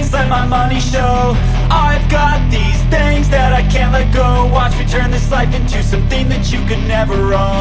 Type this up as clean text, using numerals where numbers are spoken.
please let my money show. I've got these things that I can't let go. Watch me turn this life into something that you could never own.